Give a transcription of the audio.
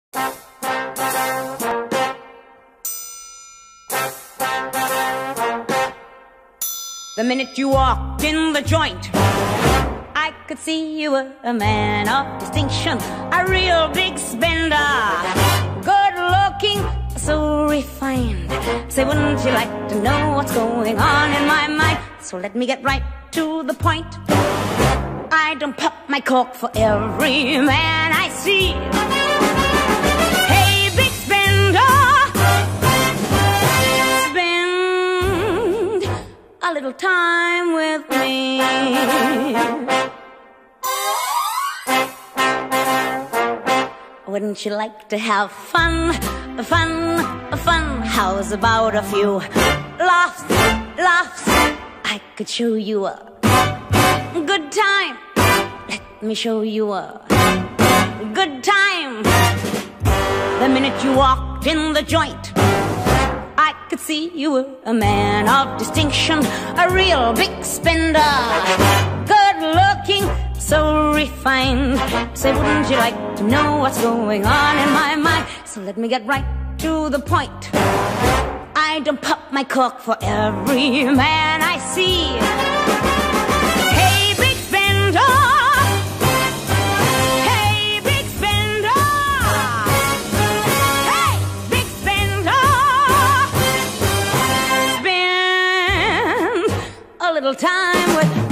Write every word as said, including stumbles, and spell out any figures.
The minute you walked in the joint, I could see you were a man of distinction, a real big spender, good looking, so refined. Say, wouldn't you like to know what's going on in my mind? So let me get right to the point. I don't pop my cork for every man I see. Hey, big spender, spend a little time with me. Wouldn't you like to have fun, fun, fun? How's about a few laughs, laughs? I could show you a good time. Let me show you a good time. The minute you walked in the joint, I could see you were a man of distinction, a real big spender, good looking, so refined. Say, wouldn't you like to know what's going on in my mind? So let me get right to the point. I don't pop my cork for every man I see. Hey, big spender, hey, big spender, hey, big spender, spend a little time with